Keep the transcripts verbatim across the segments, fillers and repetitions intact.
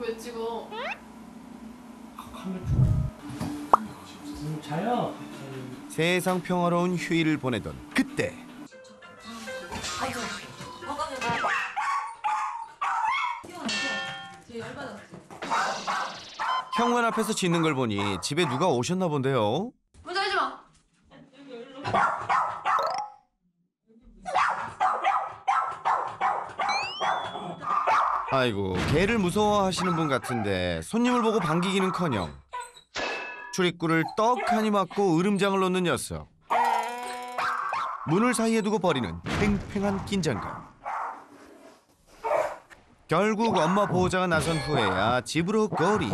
왜 찍어? 카메라 음, 자요. 세상 평화로운 휴일을 보내던 그때 현관 앞에서 짖는 걸 보니 집에 누가 오셨나 본데요. 문 열지 마. 아이고, 개를 무서워하시는 분 같은데 손님을 보고 반기기는커녕 출입구를 떡하니 막고 으름장을 놓는 녀석. 문을 사이에 두고 버리는 팽팽한 긴장감. 결국 엄마 보호자가 나선 후에야 집으로 거리.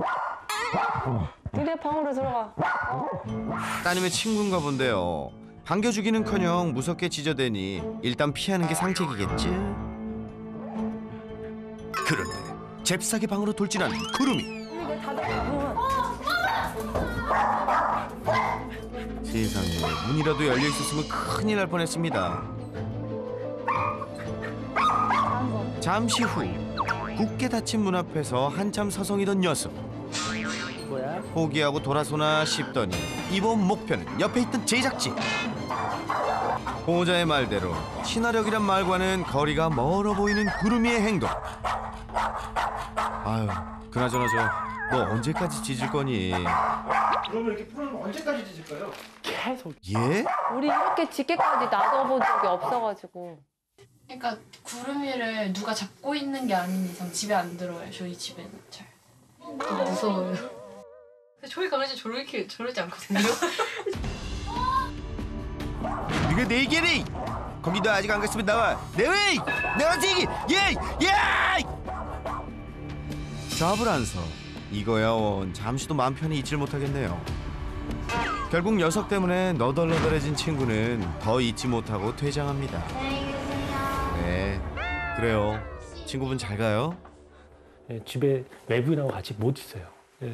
니네 방으로 들어가. 따님의 친구인가 본데요. 반겨주기는커녕 무섭게 짖어대니 일단 피하는 게 상책이겠지. 그런데 잽싸게 방으로 돌진하는 구름이. 세상에, 문이라도 열려 있었으면 큰일 날 뻔했습니다. 잠시 후 굳게 닫힌 문 앞에서 한참 서성이던 녀석. 뭐야? 포기하고 돌아서나 싶더니 이번 목표는 옆에 있던 제작진. 보호자의 말대로 친화력이란 말과는 거리가 멀어 보이는 구름이의 행동. 아유, 그나저나 저 너 언제까지 짖을 거니? 그러면 이렇게 풀어놓으면 언제까지 짖을까요? 계속. 예? 우리 이렇게 짙게까지 놔둬본 적이 없어가지고. 그러니까 구름이를 누가 잡고 있는 게 아닌 이상 집에 안 들어와요. 저희 집에는 잘. 무서워요. 근데 저희 강아지 저렇게 저러지 않거든요. 네가 내 얘기니? 거기도 아직 안 갔으면 나와. 내외! 내가 지기! 예! 예! 잡을 안 서. 이거야 원 잠시도 마음 편히 있질 못하겠네요. 결국 녀석 때문에 너덜너덜해진 친구는 더 잊지 못하고 퇴장합니다. 네, 그래요. 친구분 잘 가요. 예, 집에 외부인하고 같이 못 있어요. 예.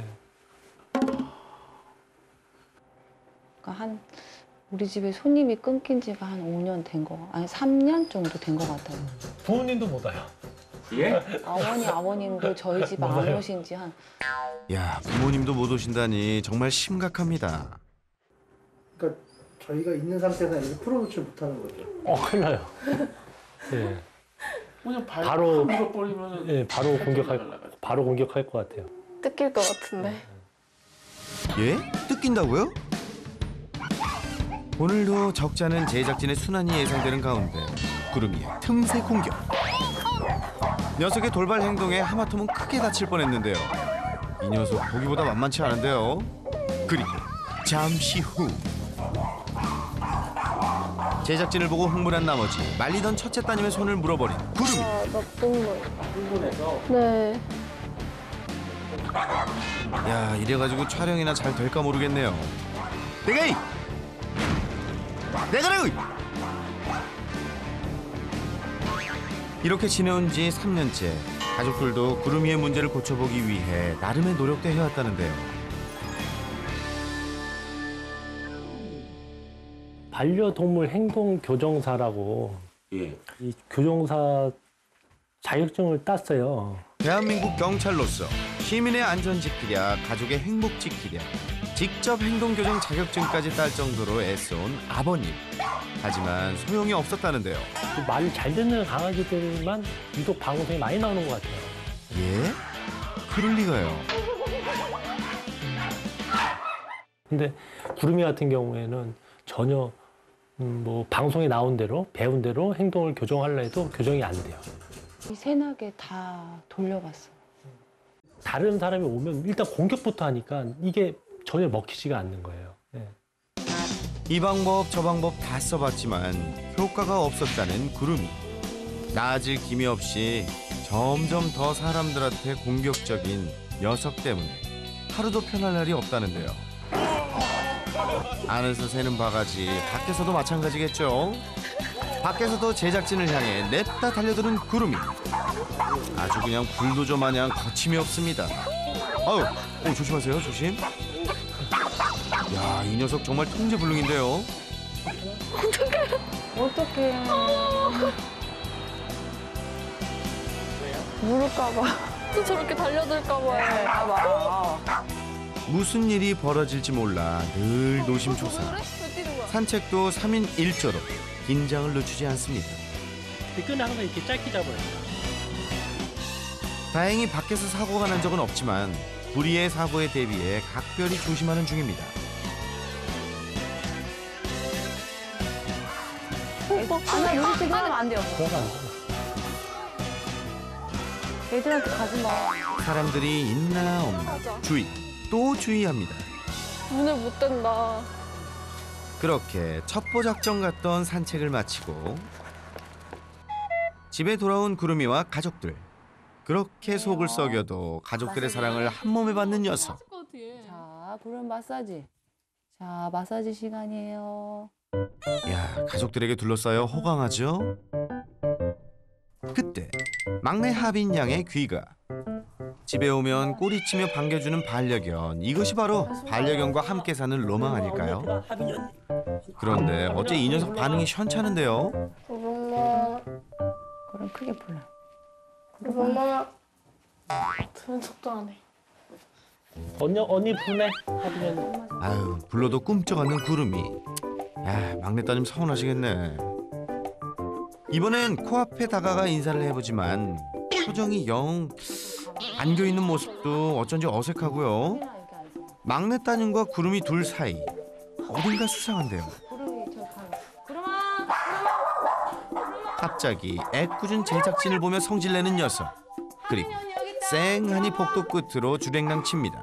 그러니까 한 우리 집에 손님이 끊긴 지가 한 오 년 된 거, 아니 삼 년 정도 된 거 같아요. 부모님도 못 와요. 예? 아버님, 아버님도 저희 집에 안 몰라요. 오신 지 한. 야, 부모님도 못 오신다니 정말 심각합니다. 그러니까 저희가 있는 상태에서 이렇게 풀어놓지 못하는 거죠. 어, 큰일 나요. 예. 그냥 발 바로- 밀어버리면 예, 바로 공격할, 바로 공격할 것 같아요. 뜯길 것 같은데. 예? 뜯긴다고요? 오늘도 적지 않은 제작진의 순환이 예상되는 가운데 구름이의 틈새 공격. 녀석의 돌발 행동에 하마터면 크게 다칠 뻔했는데요. 이 녀석 보기보다 만만치 않은데요. 그리고 잠시 후 제작진을 보고 흥분한 나머지 말리던 첫째 따님의 손을 물어버린 구름이. 흥분해서 네. 야, 이래가지고 촬영이나 잘 될까 모르겠네요. 내가 이! 내가라고! 이렇게 지내온 지 삼 년째 가족들도 구름이의 문제를 고쳐보기 위해 나름의 노력도 해왔다는데요. 반려동물 행동 교정사라고 예. 이 교정사 자격증을 땄어요. 대한민국 경찰로서 시민의 안전 지키랴 가족의 행복 지키랴 직접 행동교정 자격증까지 딸 정도로 애써온 아버님. 하지만 소용이 없었다는데요. 말 잘 듣는 강아지들만 유독 방송에 많이 나오는 것 같아요. 예? 그럴 리가요. 근데 구름이 같은 경우에는 전혀 음, 뭐 방송에 나온 대로 배운 대로 행동을 교정하려 해도 교정이 안 돼요. 이 세나게 다 돌려봤어. 다른 사람이 오면 일단 공격부터 하니까 이게 전혀 먹히지가 않는 거예요. 네. 이 방법 저 방법 다 써봤지만 효과가 없었다는 구름이. 나아질 기미 없이 점점 더 사람들한테 공격적인 녀석 때문에 하루도 편할 날이 없다는데요. 안에서 새는 바가지 밖에서도 마찬가지겠죠. 밖에서도 제작진을 향해 냅다 달려드는 구름이. 아주 그냥 불도저 마냥 거침이 없습니다. 아유, 어, 조심하세요, 조심. 야, 이 녀석 정말 통제불능인데요. 어떡해. 물을까봐. 또 저렇게 달려들까 봐요. 봐봐. 무슨 일이 벌어질지 몰라 늘 노심초사. 산책도 삼 인 일 조로 긴장을 늦추지 않습니다. 끈을 항상 이렇게 짧게 잡아요. 다행히 밖에서 사고가 난 적은 없지만 불의의 사고에 대비해 각별히 조심하는 중입니다. 아나 여기 지금 하면 안 돼요. 그러면 안 돼. 애들한테 가지 마. 사람들이 있나 없나 주의 또 주의합니다. 눈을 못 뗀다. 그렇게 첩보 작전 같던 산책을 마치고 집에 돌아온 구름이와 가족들. 그렇게 속을 썩여도 가족들의 사랑을 한 몸에 받는 녀석. 자, 구름 마사지. 자, 마사지 시간이에요. 야, 가족들에게 둘러싸여 호강하죠. 그때 막내 하빈 양의 귀가. 집에 오면 꼬리치며 반겨주는 반려견. 이것이 바로 반려견과 함께 사는 로망 아닐까요? 그런데 어째 이 녀석 반응이 현찮은데요? 엄마, 구름 크게 불러. 엄마. 들은 척도 안 해. 언니 언니 부네 하면 아유, 불러도 꿈쩍 않는 구름이. 야, 막내 따님 서운하시겠네. 이번엔 코앞에 다가가 인사를 해보지만 표정이 영 안겨있는 모습도 어쩐지 어색하고요. 막내 따님과 구름이 둘 사이 어딘가 수상한데요. 갑자기 애꿎은 제작진을 보며 성질내는 녀석. 그리고 쌩하니 복도 끝으로 주랭랑 칩니다.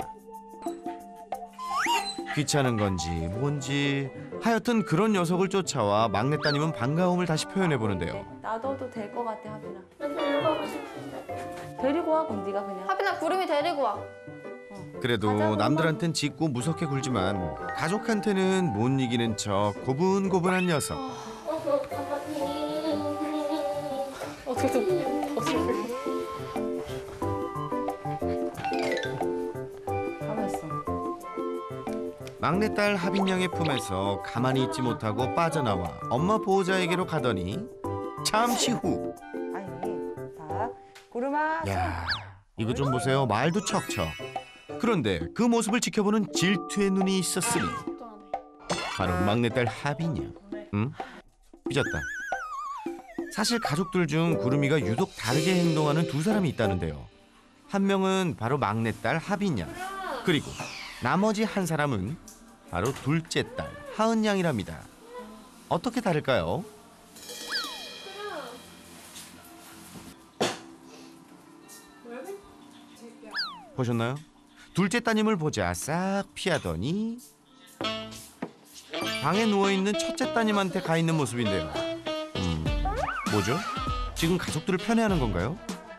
귀찮은 건지 뭔지 하여튼 그런 녀석을 쫓아와 막내 따님은 반가움을 다시 표현해보는데요. 놔둬도 될 것 같아, 하빈아. 데리고 와, 그럼 네가 그냥. 하빈아, 구름이 데리고 와. 그래도 남들한텐 짖고 무섭게 굴지만 가족한테는 못 이기는 척 고분고분한 녀석. 어떻게든 벗을. 가만 있어. 막내딸 하빈 양의 품에서 가만히 있지 못하고 빠져나와 엄마 보호자에게로 가더니 잠시 후. 아니, 자, 구름아. 야, 이거 좀 보세요. 말도 척척. 그런데 그 모습을 지켜보는 질투의 눈이 있었으니 바로 막내딸 하빈 양. 응? 삐졌다. 사실 가족들 중 구름이가 유독 다르게 행동하는 두 사람이 있다는데요. 한 명은 바로 막내딸 하빈 양. 그리고 나머지 한 사람은 바로 둘째 딸 하은 양이랍니다. 어떻게 다를까요? 보셨나요? 둘째 따님을 보자 싹 피하더니 방에 누워있는 첫째 따님한테 가 있는 모습인데요. 음, 뭐죠? 지금 가족들을 편애하는 건가요?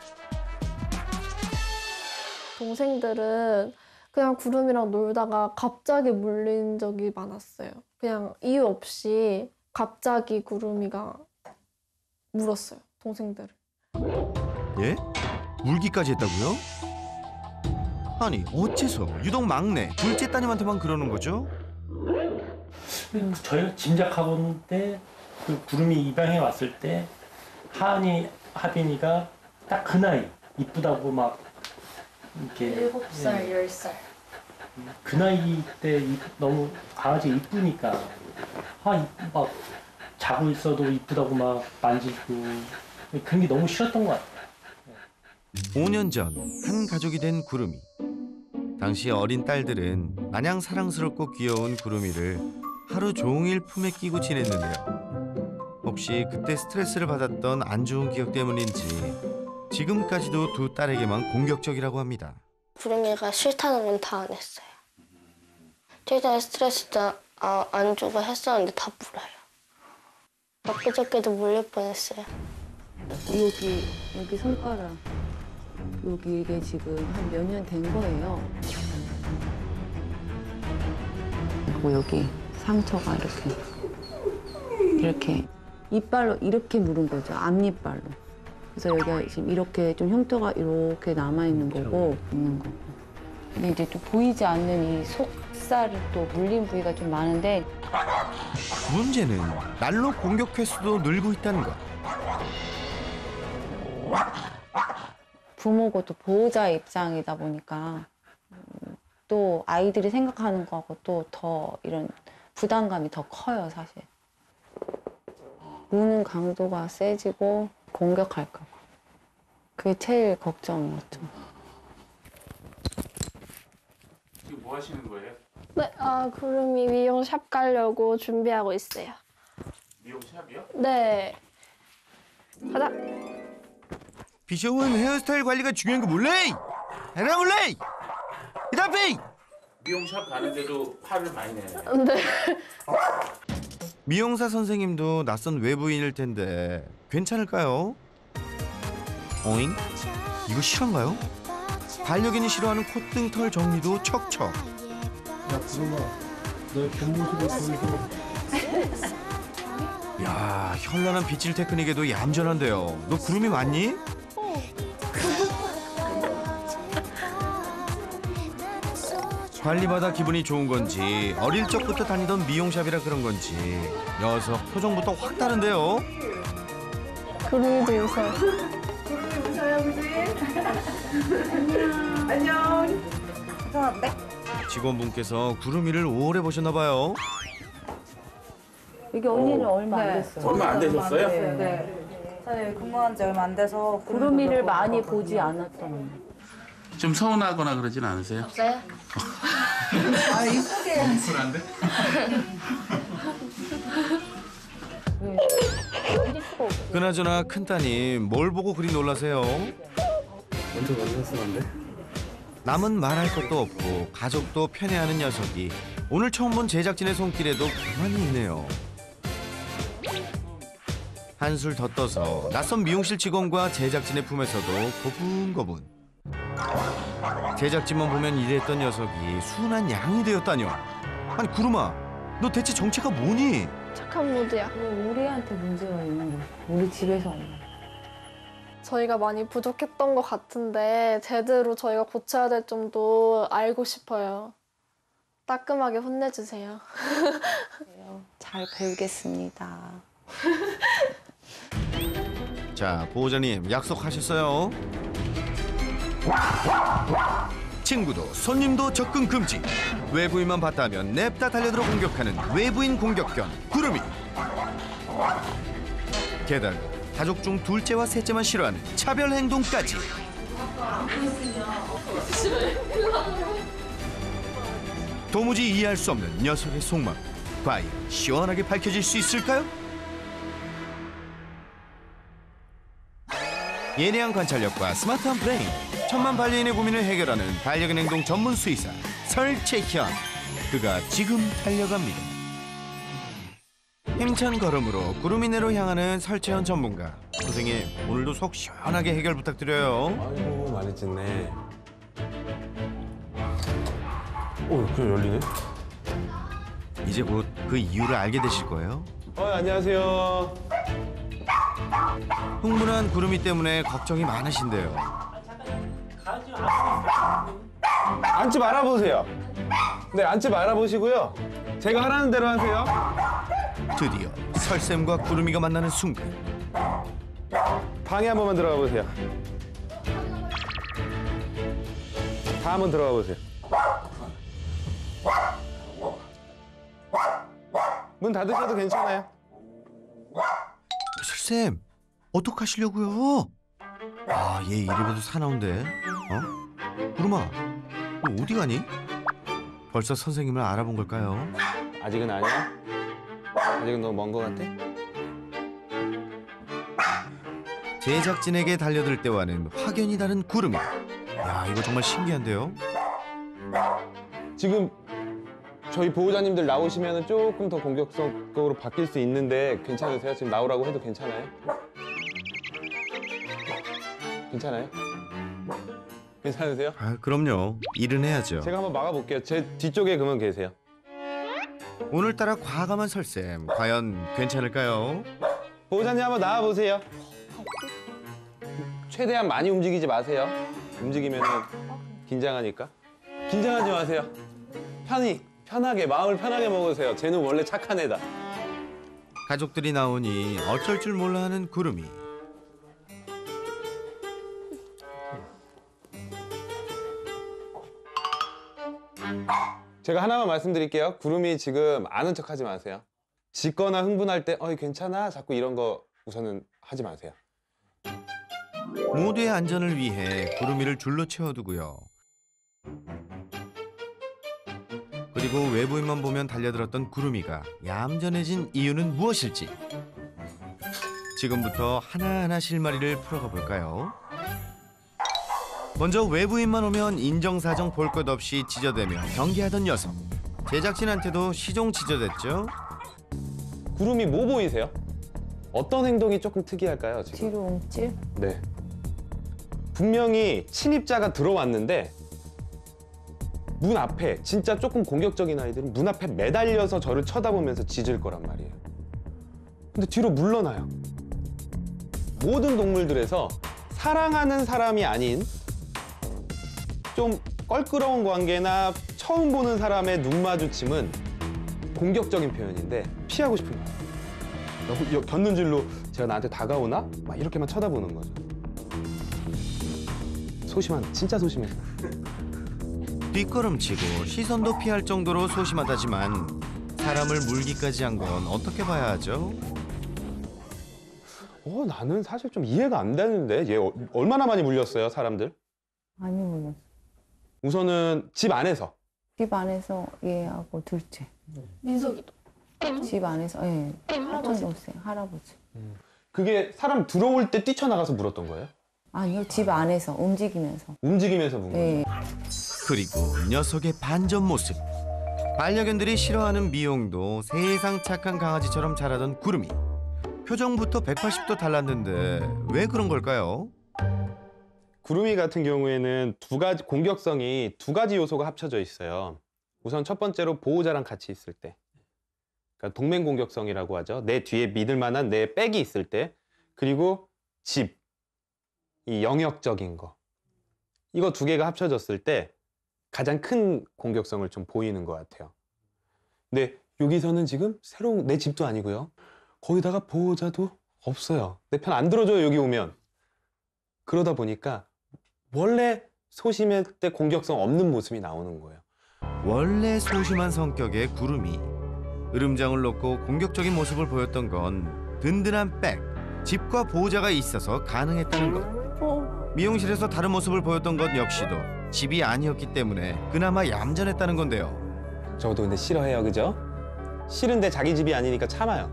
동생들은 그냥 구름이랑 놀다가 갑자기 물린 적이 많았어요. 그냥 이유 없이 갑자기 구름이가 물었어요, 동생들을. 예? 물기까지 했다고요? 아니 어째서 유독 막내 둘째 따님한테만 그러는 거죠? 저희가 짐작하고는데 그 구름이 입양해 왔을 때 하은이 하빈이가 딱 그 나이 이쁘다고 막 이렇게 일곱 살, 열 살. 그 나이 때 이- 너무 강아지 이쁘니까 아 막 자고 있어도 이쁘다고 막 만지고 그런 게 너무 싫었던 것 같아요. 오 년 전 한 가족이 된 구름이. 당시 어린 딸들은 마냥 사랑스럽고 귀여운 구름이를 하루 종일 품에 끼고 지냈는데요. 혹시 그때 스트레스를 받았던 안 좋은 기억 때문인지 지금까지도 두 딸에게만 공격적이라고 합니다. 구름이가 싫다는 건 다 안 했어요. 최대한 스트레스도 아, 안 주고 했었는데 다 물어요. 엊그저께도 물릴 뻔했어요. 여기, 여기 손가락. 여기 이게 지금 한 몇 년 된 거예요. 그리고 여기 상처가 이렇게. 이렇게. 이빨로 이렇게 물은 거죠. 앞니빨로. 그래서 여기가 지금 이렇게 좀 흉터가 이렇게 남아있는 거고, 있는 거고. 근데 이제 또 보이지 않는 이 속살이 또 물린 부위가 좀 많은데, 문제는 날로 공격 횟수도 늘고 있다는 것. 부모고 또 보호자의 입장이다 보니까 음, 또 아이들이 생각하는 거하고 또 더 이런 부담감이 더 커요, 사실. 우는 강도가 세지고 공격할까 봐. 그게 제일 걱정이었죠. 지금 뭐 하시는 거예요? 네, 아, 구름이 미용샵 가려고 준비하고 있어요. 미용샵이요? 네. 가자. 비숑은 헤어스타일 관리가 중요한 거 몰래? 알아 몰래? 이다페이! 미용샵 가는데도 화를 많이 내네. 네. 미용사 선생님도 낯선 외부인일 텐데 괜찮을까요? 어잉? 이거 실화인가요? 반려견이 싫어하는 콧등털 정리도 척척. 야 구름아, 너의 본모습을 보여줘. 야, 현란한 빗질 테크닉에도 얌전한데요. 너 구름이 맞니? 관리받아 기분이 좋은 건지 어릴 적부터 다니던 미용샵이라 그런 건지 녀석 표정부터 확 다른데요. 구름이도 웃어요. 직원분께서 구름이를 오래 보셨나 봐요. 이게 언니는 얼마 안 네. 됐어요. 얼마 안 되셨어요? 네. 네. 저는 여기 근무한 지 얼마 안 돼서 구름이를 많이 보지 않았던. 좀 서운하거나 그러진 않으세요? 없어요? 아 이쁘게 불안데? 그나저나 큰따님 뭘 보고 그리 놀라세요? 먼저 만났으면 안 돼? 남은 말할 것도 없고 가족도 편애하는 녀석이 오늘 처음 본 제작진의 손길에도 가만히 있네요. 한술 더 떠서 낯선 미용실 직원과 제작진의 품에서도 고분고분. 제작진만 보면 이랬던 녀석이 순한 양이 되었다뇨. 아니 구름아, 너 대체 정체가 뭐니? 착한 모드야. 우리한테 문제가 있는 거야. 우리 집에서. 저희가 많이 부족했던 것 같은데 제대로 저희가 고쳐야 될 점도 알고 싶어요. 따끔하게 혼내주세요. 잘 배우겠습니다. 자, 보호자님 약속하셨어요? 친구도 손님도 접근 금지. 외부인만 봤다면 냅다 달려들어 공격하는 외부인 공격견 구름이. 게다가 가족 중 둘째와 셋째만 싫어하는 차별 행동까지. 도무지 이해할 수 없는 녀석의 속마음. 과연 시원하게 밝혀질 수 있을까요? 예리한 관찰력과 스마트한 브레인, 천만 반려인의 고민을 해결하는 반려견 행동 전문 수의사 설채현. 그가 지금 달려갑니다. 힘찬 걸음으로 구름이네로 향하는 설채현 전문가. 선생님, 오늘도 속 시원하게 해결 부탁드려요. 아이고 많이 찢네. 오, 그냥 열리네. 이제 곧 그 이유를 알게 되실 거예요. 어, 안녕하세요. 흥분한 구름이 때문에 걱정이 많으신데요. 앉지 말아보세요. 네, 앉지 말아보시고요. 제가 하라는 대로 하세요. 드디어 설쌤과 구름이가 만나는 순간. 방에 한 번만 들어가 보세요. 다 한번 들어가 보세요. 문 닫으셔도 괜찮아요. 설쌤, 어떡하시려고요? 아, 얘 이래봬도 사나운데. 어? 구름아, 너 어디 가니? 벌써 선생님을 알아본 걸까요? 아직은 아니야? 아직은 너무 먼 거 같아? 제작진에게 달려들 때와는 확연히 다른 구름이. 야, 이거 정말 신기한데요? 지금 저희 보호자님들 나오시면 조금 더 공격적으로 바뀔 수 있는데 괜찮으세요? 지금 나오라고 해도 괜찮아요? 괜찮아요? 괜찮으세요? 아, 그럼요. 일은 해야죠. 제가 한번 막아볼게요. 제 뒤쪽에 그만 계세요. 오늘따라 과감한 설쌤, 과연 괜찮을까요? 보호자님 한번 나와보세요. 최대한 많이 움직이지 마세요. 움직이면 긴장하니까. 긴장하지 마세요. 편히, 편하게, 마음을 편하게 먹으세요. 쟤는 원래 착한 애다. 가족들이 나오니 어쩔 줄 몰라 하는 구름이. 제가 하나만 말씀드릴게요. 구름이 지금 아는 척하지 마세요. 짖거나 흥분할 때 어이 괜찮아? 자꾸 이런 거 우선은 하지 마세요. 모두의 안전을 위해 구름이를 줄로 채워두고요. 그리고 외부인만 보면 달려들었던 구름이가 얌전해진 이유는 무엇일지 지금부터 하나하나 실마리를 풀어가 볼까요? 먼저 외부인만 오면 인정사정 볼 것 없이 짖어대며 경계하던 녀석. 제작진한테도 시종 짖어댔죠. 구름이 뭐 보이세요? 어떤 행동이 조금 특이할까요? 지금? 뒤로 움찔? 네. 분명히 침입자가 들어왔는데 문 앞에 진짜 조금 공격적인 아이들은 문 앞에 매달려서 저를 쳐다보면서 짖을 거란 말이에요. 근데 뒤로 물러나요. 모든 동물들에서 사랑하는 사람이 아닌 좀 껄끄러운 관계나 처음 보는 사람의 눈 마주침은 공격적인 표현인데 피하고 싶은 거예요. 너무 곁눈질로 제가 나한테 다가오나? 막 이렇게만 쳐다보는 거죠. 소심한, 진짜 소심해요. 뒷걸음치고 시선도 피할 정도로 소심하다지만 사람을 물기까지 한 건 어떻게 봐야 하죠? 어, 나는 사실 좀 이해가 안 되는데 얘 어, 얼마나 많이 물렸어요, 사람들? 많이 물렸어. 우선은 집 안에서. 집 안에서 얘하고 둘째. 민석이도. 집 안에서, 예. 할아버지. 동생, 할아버지. 그게 사람 들어올 때 뛰쳐나가서 물었던 거예요? 아니요, 집 안에서 움직이면서. 움직이면서 문 거예요? 예. 그리고 녀석의 반전 모습. 반려견들이 싫어하는 미용도 세상 착한 강아지처럼 자라던 구름이. 표정부터 백팔십 도 달랐는데 왜 그런 걸까요? 구름이 같은 경우에는 두 가지 공격성이 두 가지 요소가 합쳐져 있어요. 우선 첫 번째로 보호자랑 같이 있을 때, 그러니까 동맹 공격성이라고 하죠. 내 뒤에 믿을 만한 내 백이 있을 때, 그리고 집, 이 영역적인 거, 이거 두 개가 합쳐졌을 때 가장 큰 공격성을 좀 보이는 것 같아요. 근데 여기서는 지금 새로운 내 집도 아니고요. 거기다가 보호자도 없어요. 내 편 안 들어줘요, 여기 오면. 그러다 보니까 원래 소심할 때 공격성 없는 모습이 나오는 거예요. 원래 소심한 성격의 구름이 으름장을 놓고 공격적인 모습을 보였던 건 든든한 백, 집과 보호자가 있어서 가능했다는 것. 미용실에서 다른 모습을 보였던 것 역시도 집이 아니었기 때문에 그나마 얌전했다는 건데요. 저도 근데 싫어해요, 그죠? 싫은데 자기 집이 아니니까 참아요.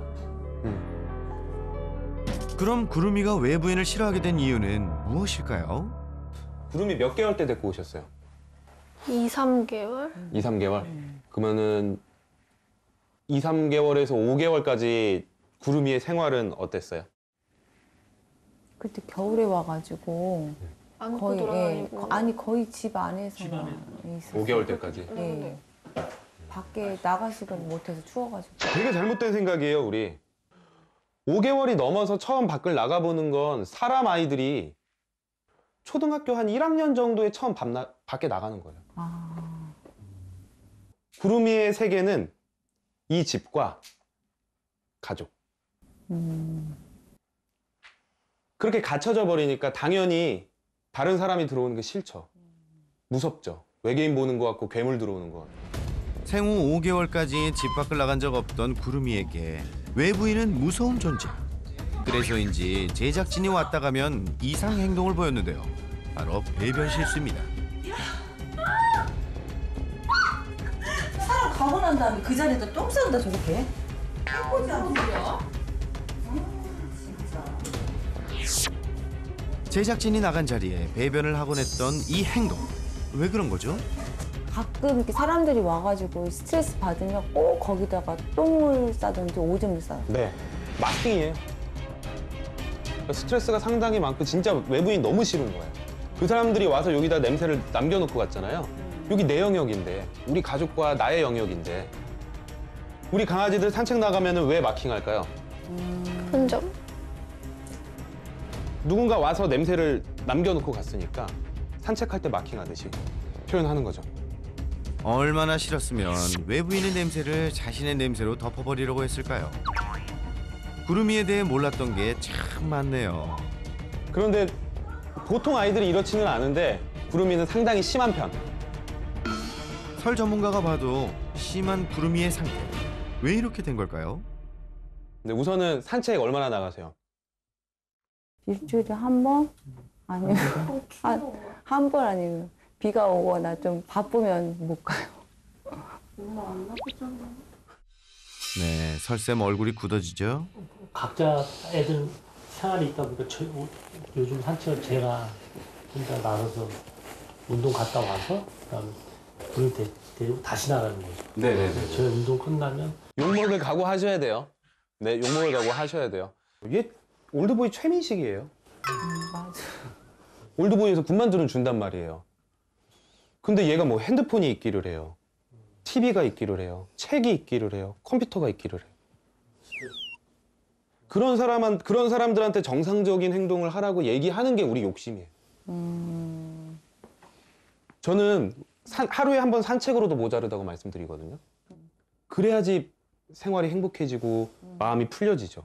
음. 그럼 구름이가 외부인을 싫어하게 된 이유는 무엇일까요? 구름이 몇 개월 때 데리고 오셨어요? 이, 삼 개월? 이, 삼 개월? 그러면은 이, 삼 개월에서 오 개월까지 구름이의 생활은 어땠어요? 그때 겨울에 와가지고 안고 거의, 예, 돌아다니고. 거- 아니 거의 집 안에서만 있었어요. 오 개월 때까지? 예. 밖에 나가시걸 못해서 추워가지고. 되게 잘못된 생각이에요, 우리. 오 개월이 넘어서 처음 밖을 나가보는 건 사람 아이들이 초등학교 한 일 학년 정도에 처음 밤 나, 밖에 나가는 거예요. 아, 구름이의 세계는 이 집과 가족. 음, 그렇게 갇혀져 버리니까 당연히 다른 사람이 들어오는 게 싫죠. 무섭죠. 외계인 보는 것 같고 괴물 들어오는 것 같고. 생후 오 개월까지 집 밖을 나간 적 없던 구름이에게 외부인은 무서운 존재. 그래서인지 제작진이 왔다 가면 이상 행동을 보였는데요. 바로 배변 실수입니다. 사람 가고 난 다음에 그 자리에다 똥 싼다 저렇게. 해보지 않아. 제작진이 나간 자리에 배변을 하곤 했던 이 행동. 왜 그런 거죠? 가끔 이렇게 사람들이 와가지고 스트레스 받으면 꼭 거기다가 똥을 싸든지 오줌을 싸요. 네, 마킹이에요. 스트레스가 상당히 많고 진짜 외부인 너무 싫은 거예요. 그 사람들이 와서 여기다 냄새를 남겨놓고 갔잖아요. 여기 내 영역인데, 우리 가족과 나의 영역인데. 우리 강아지들 산책 나가면 왜 마킹할까요? 혼점? 누군가 와서 냄새를 남겨놓고 갔으니까 산책할 때 마킹하듯이 표현하는 거죠. 얼마나 싫었으면 외부인의 냄새를 자신의 냄새로 덮어버리려고 했을까요? 구름이에 대해 몰랐던 게 참 많네요. 그런데 보통 아이들이 이렇지는 않은데 구름이는 상당히 심한 편. 설 전문가가 봐도 심한 구름이의 상태. 왜 이렇게 된 걸까요? 근데 우선은 산책 얼마나 나가세요? 일주일에 한 번? 아니면 한 번 아니면 비가 오거나 좀 바쁘면 못 가요. 네, 설쌤 얼굴이 굳어지죠. 각자 애들 생활이 있다 보니까 저, 요즘 산책을 제가 혼자 나가서 운동 갔다 와서 그다음에 불을 데, 데리고 다시 나가는 거죠. 네네네. 저희 운동 끝나면 욕먹을 각오 하셔야 돼요. 네, 욕먹을 각오 하셔야 돼요. 얘 올드보이 최민식이에요. 음, 맞아. 올드보이에서 군만두는 준단 말이에요. 근데 얘가 뭐 핸드폰이 있기를 해요. 티비가 있기를 해요. 책이 있기를 해요. 컴퓨터가 있기를 해요. 그런 사람한 그런 사람들한테 정상적인 행동을 하라고 얘기하는 게 우리 욕심이에요. 음... 저는 산, 하루에 한 번 산책으로도 모자르다고 말씀드리거든요. 그래야지 생활이 행복해지고 마음이 풀려지죠.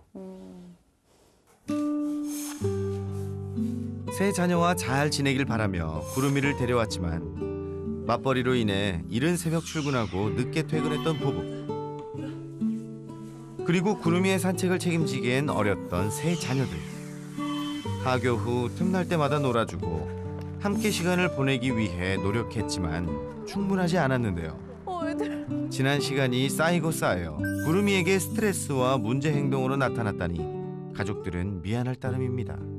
새 자녀와 잘 지내길 바라며 구름이를 데려왔지만 맞벌이로 인해 이른 새벽 출근하고 늦게 퇴근했던 부부. 그리고 구름이의 산책을 책임지기엔 어렸던 세 자녀들. 하교 후 틈날 때마다 놀아주고 함께 시간을 보내기 위해 노력했지만 충분하지 않았는데요. 지난 시간이 쌓이고 쌓여 구름이에게 스트레스와 문제 행동으로 나타났다니 가족들은 미안할 따름입니다.